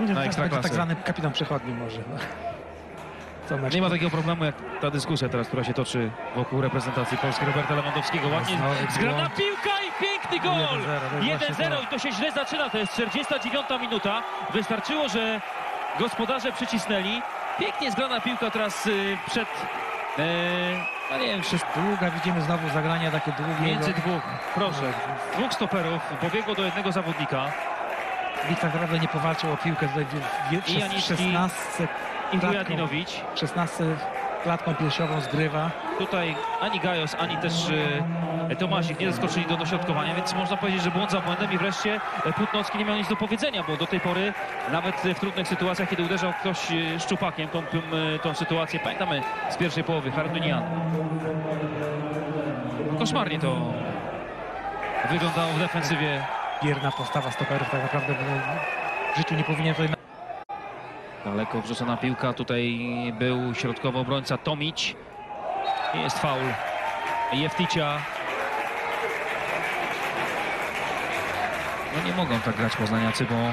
na Ekstraklasy. Tak zwany kapitan przechodni może. No. Nie ma takiego problemu jak ta dyskusja teraz, która się toczy wokół reprezentacji Polski Roberta Lewandowskiego. Ładnie zgrana piłka i piękny gol! 1-0 i to się źle zaczyna, to jest 49 minuta. Wystarczyło, że gospodarze przycisnęli. Pięknie zgrana piłka teraz przed... no nie wiem, długa, widzimy znowu zagrania takie długie. Między dwóch, proszę, dwóch stoperów pobiegło do jednego zawodnika. Nikt tak naprawdę nie powalczył o piłkę tutaj w 16 Jadinowicz. 16 klatką piersiową zgrywa. Tutaj ani Gajos, ani też Tomasik nie zaskoczyli do dośrodkowania, więc można powiedzieć, że błąd za błędem i wreszcie Płótnocki nie miał nic do powiedzenia, bo do tej pory nawet w trudnych sytuacjach, kiedy uderzał ktoś szczupakiem, tą sytuację pamiętamy z pierwszej połowy, Hardunian. Koszmarnie to wyglądało w defensywie. Bierna postawa stoperów, tak naprawdę w życiu nie powinien tutaj... Daleko wrzucona piłka, tutaj był środkowy obrońca Tomić. Jest faul Jefticia. No nie mogą tak grać poznaniacy, bo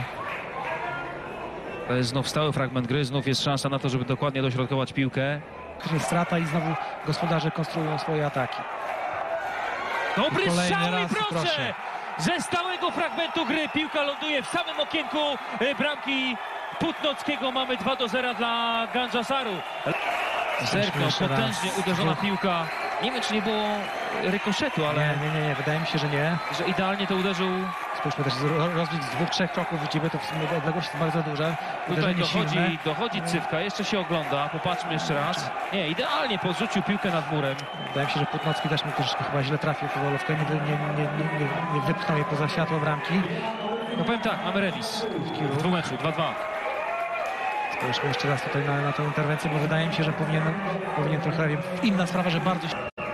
to jest znów stały fragment gry, znów jest szansa na to, żeby dokładnie dośrodkować piłkę. Strata i znowu gospodarze konstruują swoje ataki. Dobry strzał i raz, proszę! Ze stałego fragmentu gry piłka ląduje w samym okienku bramki Płótnockiego. Mamy 2-0 dla Ganjasaru. Zerknął, potężnie uderzona piłka. Nie wiem, czy nie było rykoszetu, ale... Nie, wydaje mi się, że nie. Że idealnie to uderzył. Spójrzmy też, rozbieg z 2-3 kroków widzimy, to w sumie odległość jest bardzo duża. Tutaj dochodzi Cywka, jeszcze się ogląda, popatrzmy jeszcze raz. Nie, idealnie podrzucił piłkę nad murem. Wydaje mi się, że Płótnocki też mu troszkę chyba źle trafił po golówkę, nie wypchnął jej poza światło bramki. No powiem tak, mamy remis w dwumeczu, 2-2. Spójrzmy jeszcze raz tutaj na tę interwencję, bo wydaje mi się, że powinien trochę inna sprawa, że bardzo...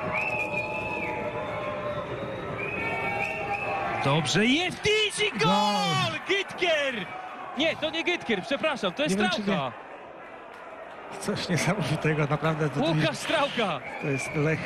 Dobrze, Jeftici, gol! Gytkier! Nie, to nie Gytkier, przepraszam, to jest Strałka. Coś niesamowitego, naprawdę. Łukasz Strałka! To jest Lech.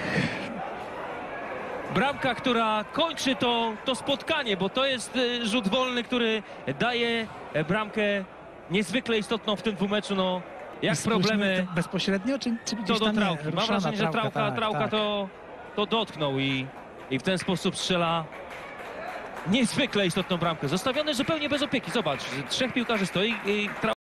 Bramka, która kończy to spotkanie, bo to jest rzut wolny, który daje bramkę niezwykle istotną w tym dwumeczu. No, jak problemy... Bezpośrednio, czy to do Trałki? Mam wrażenie, że Trałka tak. to dotknął i w ten sposób strzela niezwykle istotną bramkę. Zostawiony zupełnie bez opieki. Zobacz, 3 piłkarzy stoi i